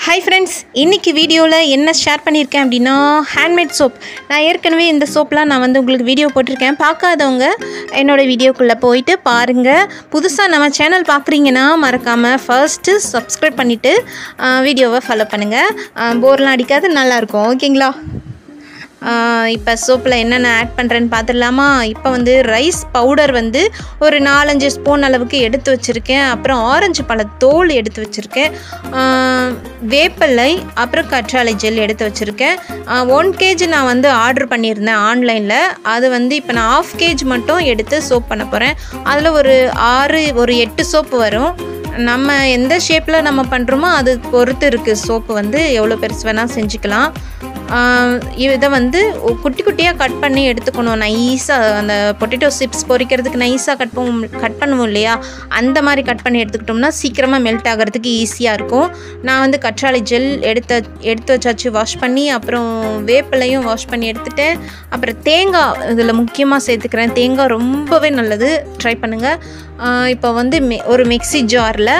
Hi friends, இன்னைக்கு வீடியோல என்ன ஷேர் பண்ணியிருக்கேன் அப்படின்னா ஹேண்ட்மேட் சோப். நான் ஏற்கனவே இந்த சோப்லாம் நான் வந்து உங்களுக்கு வீடியோ போட்டிருக்கேன். பார்க்காதவங்க என்னோட வீடியோக்குள்ளே போயிட்டு பாருங்கள். புதுசாக நம்ம சேனல் பார்க்குறீங்கன்னா மறக்காமல் ஃபர்ஸ்ட்டு சப்ஸ்கிரைப் பண்ணிவிட்டு வீடியோவை ஃபாலோ பண்ணுங்கள். போர்லாம் அடிக்காது, நல்லாயிருக்கும். ஓகேங்களா? இப்போ சோப்பில் என்னென்ன ஆட் பண்ணுறேன்னு பார்த்துடலாமா? இப்போ வந்து ரைஸ் பவுடர் வந்து ஒரு 4-5 ஸ்பூன் அளவுக்கு எடுத்து வச்சுருக்கேன். அப்புறம் ஆரஞ்சு பழ தோல் எடுத்து வச்சுருக்கேன். வேப்பலை, அப்புறம் கற்றாழை ஜெல் எடுத்து வச்சுருக்கேன். 1 kg நான் வந்து ஆர்டர் பண்ணியிருந்தேன் ஆன்லைனில். அது வந்து இப்போ நான் 1/2 kg மட்டும் எடுத்து சோப் பண்ண போகிறேன். அதில் ஒரு 8 சோப்பு வரும். நம்ம எந்த ஷேப்பில் நம்ம பண்ணுறோமோ அது பொறுத்து இருக்குது. சோப்பு வந்து எவ்வளோ பெருசு வேணால் செஞ்சுக்கலாம். இதை வந்து குட்டி குட்டியாக கட் பண்ணி எடுத்துக்கணும். நைஸாக அந்த பொட்டேட்டோ சிப்ஸ் பொரிக்கிறதுக்கு நைஸாக கட் பண்ணுவோம் இல்லையா, அந்த மாதிரி கட் பண்ணி எடுத்துக்கிட்டோம்னா சீக்கிரமாக மெல்ட் ஆகிறதுக்கு ஈஸியாக இருக்கும். நான் வந்து கற்றாழை ஜெல் எடுத்து வச்சாச்சு வாஷ் பண்ணி. அப்புறம் வேப்பிலையும் வாஷ் பண்ணி எடுத்துட்டேன். அப்புறம் தேங்காய் இதில் முக்கியமாக சேர்த்துக்கிறேன். தேங்காய் ரொம்பவே நல்லது, ட்ரை பண்ணுங்கள். இப்போ வந்து ஒரு மிக்ஸி ஜாரில்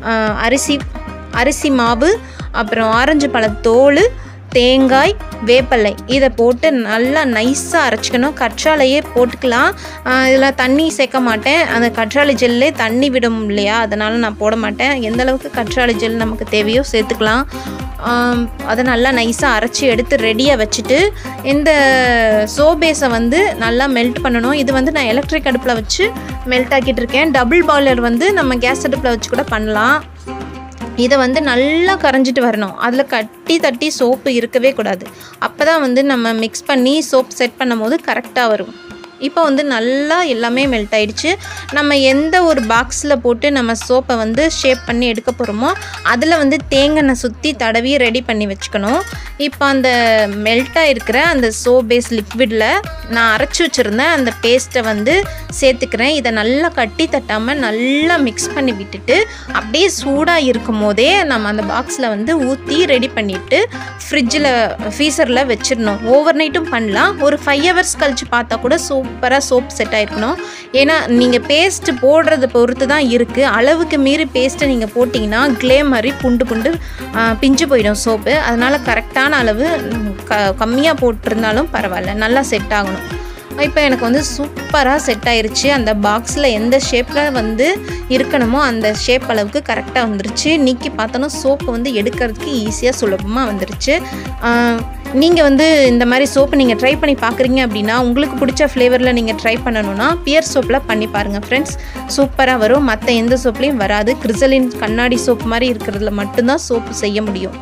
அரிசி மாவு, அப்புறம் ஆரஞ்சு பழத்தோல், தேங்காய், வேப்பலை இதை போட்டு நல்லா நைஸாக அரைச்சிக்கணும். கற்றாழையே போட்டுக்கலாம். இதில் தண்ணி சேர்க்க மாட்டேன். அந்த கற்றாழை ஜெல்லே தண்ணி விடும் இல்லையா, அதனால் நான் போட மாட்டேன். எந்தளவுக்கு கற்றாழை ஜெல் நமக்கு தேவையோ சேர்த்துக்கலாம். அதை நல்லா நைஸாக அரைச்சி எடுத்து ரெடியாக வச்சுட்டு இந்த சோபேஸை வந்து நல்லா மெல்ட் பண்ணணும். இது வந்து நான் எலக்ட்ரிக் அடுப்பில் வச்சு மெல்ட் ஆக்கிட்டு இருக்கேன். டபுள் பாய்லர் வந்து நம்ம கேஸ் அடுப்பில் வச்சு கூட பண்ணலாம். இதை வந்து நல்லா கரைஞ்சிட்டு வரணும். அதில் தட்டி சோப்பு இருக்கவே கூடாது. அப்போ தான் வந்து நம்ம மிக்ஸ் பண்ணி சோப் செட் பண்ணும் போது கரெக்டாக வரும். இப்போ வந்து நல்லா எல்லாமே மெல்ட் ஆகிடுச்சு. நம்ம எந்த ஒரு பாக்ஸில் போட்டு நம்ம சோப்பை வந்து ஷேப் பண்ணி எடுக்க போகிறோமோ அதில் வந்து தேங்காய் சுற்றி தடவி ரெடி பண்ணி வச்சுக்கணும். இப்போ அந்த மெல்ட்டாக இருக்கிற அந்த சோப் பேஸ் லிக்விடில் நான் அரைச்சி வச்சுருந்தேன் அந்த பேஸ்ட்டை வந்து சேர்த்துக்கிறேன். இதை நல்லா தட்டாமல் நல்லா மிக்ஸ் பண்ணி விட்டுட்டு அப்படியே சூடாக இருக்கும் போதே நம்ம அந்த பாக்ஸில் வந்து ஊற்றி ரெடி பண்ணிவிட்டு ஃப்ரீசரில் வச்சிடணும். ஓவர் நைட்டும் பண்ணலாம். ஒரு 5 hours கழித்து பார்த்தா கூட சூப்பராக சோப் செட் ஆகிருக்கணும். ஏன்னா நீங்கள் பேஸ்ட்டு போடுறத பொறுத்து தான் இருக்குது. அளவுக்கு மீறி பேஸ்ட்டை நீங்கள் போட்டிங்கன்னா க்ளே மாதிரி புண்டு பிஞ்சு போயிடும் சோப்பு. அதனால் கரெக்டான அளவு கம்மியாக போட்டிருந்தாலும் பரவாயில்ல, நல்லா செட் ஆகணும். இப்போ எனக்கு வந்து சூப்பராக செட் ஆயிருச்சு. அந்த பாக்ஸில் எந்த ஷேப்பில் வந்து இருக்கணுமோ அந்த ஷேப் அளவுக்கு கரெக்டாக வந்துருச்சு. நீக்கி பார்த்தோன்னா சோப்பு வந்து எடுக்கிறதுக்கு ஈஸியாக சுலபமாக வந்துருச்சு. நீங்கள் வந்து இந்த மாதிரி சோப்பு நீங்கள் ட்ரை பண்ணி பார்க்குறீங்க அப்படின்னா உங்களுக்கு பிடிச்ச ஃப்ளேவரில் நீங்கள் ட்ரை பண்ணணுன்னா பியர் சோப்பில் பண்ணி பாருங்கள் ஃப்ரெண்ட்ஸ். சூப்பராக வரும். மற்ற எந்த சோப்லேயும் வராது. கிறிசலின் கண்ணாடி சோப்பு மாதிரி இருக்கிறதுல மட்டும்தான் சோப்பு செய்ய முடியும்.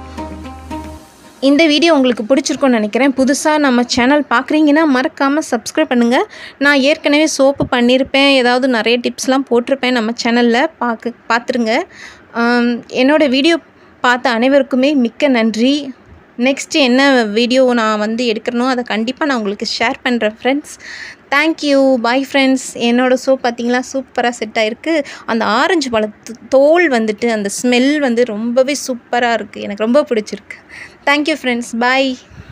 இந்த வீடியோ உங்களுக்கு பிடிச்சிருக்குன்னு நினைக்கிறேன். புதுசாக நம்ம சேனல் பார்க்குறீங்கன்னா மறக்காமல் சப்ஸ்கிரைப் பண்ணுங்கள். நான் ஏற்கனவே சோப்பு பண்ணியிருப்பேன், ஏதாவது நிறைய டிப்ஸ்லாம் போட்டிருப்பேன் நம்ம சேனலில். பார்த்துருங்க. என்னோடய வீடியோ பார்த்த அனைவருக்குமே மிக்க நன்றி. நெக்ஸ்ட்டு என்ன வீடியோ நான் வந்து எடுக்கிறனோ அதை கண்டிப்பாக நான் உங்களுக்கு ஷேர் பண்ணுறேன் ஃப்ரெண்ட்ஸ். Thank you, bye friends. என்னோடய சோப் பார்த்திங்களா சூப்பராக செட் ஆகிருக்கு. அந்த ஆரஞ்சு பழ தோல் வந்துட்டு அந்த ஸ்மெல் வந்து ரொம்பவே சூப்பராக இருக்குது. எனக்கு ரொம்ப பிடிச்சிருக்கு. தேங்க்யூ ஃப்ரெண்ட்ஸ், பாய்.